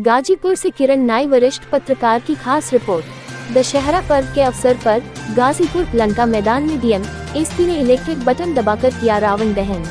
गाजीपुर से किरण नाई, वरिष्ठ पत्रकार की खास रिपोर्ट। दशहरा पर्व के अवसर पर गाजीपुर लंका मैदान में डीएम एसपी ने इलेक्ट्रिक बटन दबाकर किया रावण दहन।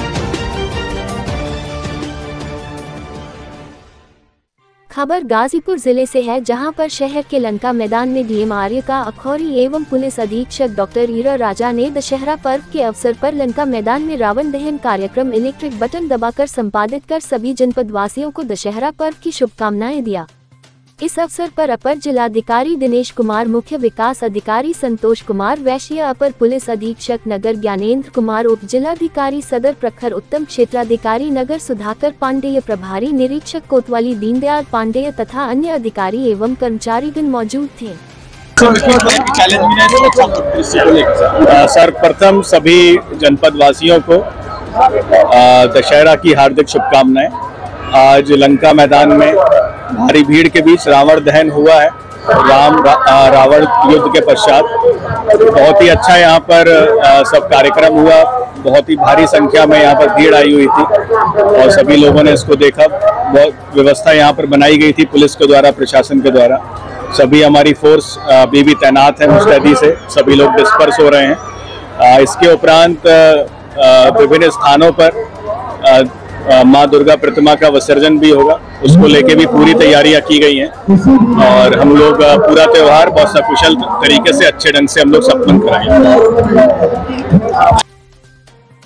खबर गाजीपुर जिले से है, जहां पर शहर के लंका मैदान में डीएम आर्यका अखौरी एवं पुलिस अधीक्षक डॉक्टर ईरा राजा ने दशहरा पर्व के अवसर पर लंका मैदान में रावण दहन कार्यक्रम इलेक्ट्रिक बटन दबाकर संपादित कर सभी जनपद वासियों को दशहरा पर्व की शुभकामनाएं दिया। इस अवसर पर अपर जिलाधिकारी दिनेश कुमार, मुख्य विकास अधिकारी संतोष कुमार वैश्य, अपर पुलिस अधीक्षक नगर ज्ञानेंद्र कुमार, उप जिलाधिकारी सदर प्रखर उत्तम, क्षेत्राधिकारी नगर सुधाकर पांडेय, प्रभारी निरीक्षक कोतवाली दीनदयाल पांडेय तथा अन्य अधिकारी एवं कर्मचारीगण मौजूद थे। सर्वप्रथम सभी जनपद वासियों को दशहरा की हार्दिक शुभकामनाएं। आज लंका मैदान में भारी भीड़ के बीच रावण दहन हुआ है। रावण युद्ध के पश्चात बहुत ही अच्छा यहाँ पर सब कार्यक्रम हुआ। बहुत ही भारी संख्या में यहाँ पर भीड़ आई हुई थी और सभी लोगों ने इसको देखा। बहुत व्यवस्था यहाँ पर बनाई गई थी पुलिस के द्वारा, प्रशासन के द्वारा। सभी हमारी फोर्स अभी भी तैनात है मुस्तैदी से, सभी लोग डिस्पर्स हो रहे हैं। इसके उपरांत विभिन्न स्थानों पर माँ दुर्गा प्रतिमा का विसर्जन भी होगा, उसको लेके भी पूरी तैयारियां की गई हैं और हम लोग पूरा त्योहार बहुत सकुशल तरीके से अच्छे ढंग से हम लोग संपन्न कराएंगे।